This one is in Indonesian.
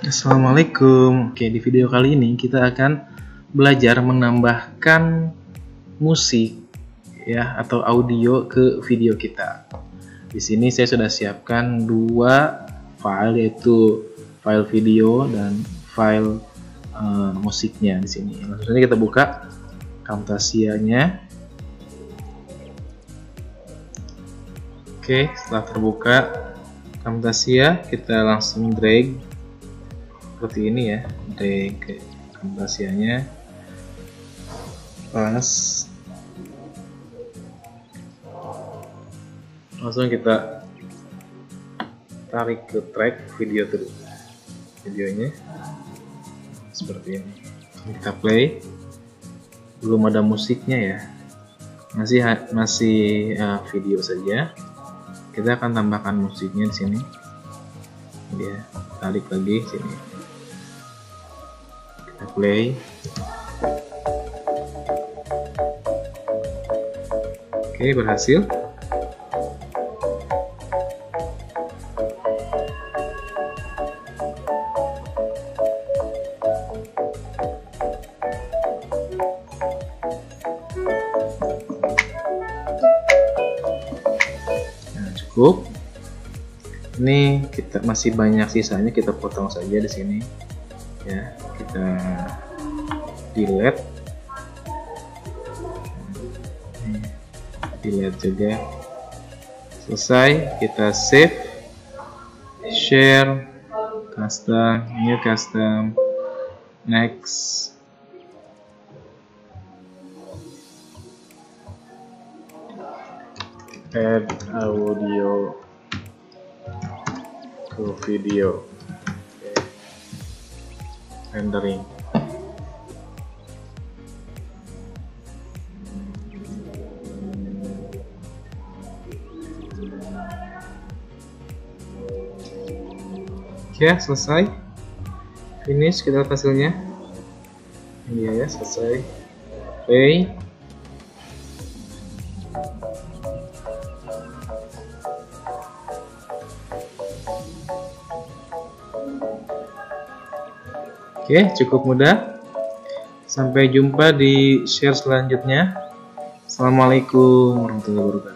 Assalamualaikum. Oke, di video kali ini kita akan belajar menambahkan musik ya atau audio ke video kita. Di sini saya sudah siapkan dua file, yaitu file video dan file musiknya di sini. Langsung saja kita buka Camtasia-nya. Oke, setelah terbuka Camtasia, kita langsung drag seperti ini ya, drag ke Camtasia-nya, pas, langsung kita tarik ke track videonya seperti ini. Kita play, belum ada musiknya ya, masih video saja. Kita akan tambahkan musiknya di sini. Dia tarik lagi sini. Kita play. Oke, berhasil. Nah, cukup. Ini kita masih banyak sisanya, kita potong saja di sini ya, kita delete juga. Selesai, kita save, share, custom, new custom, next. Add audio ke video. Rendering. Oke, selesai. Finish, kita lihat hasilnya. Iya ya, selesai. Play. Oke, cukup mudah. Sampai jumpa di share selanjutnya. Assalamualaikum warahmatullahi wabarakatuh.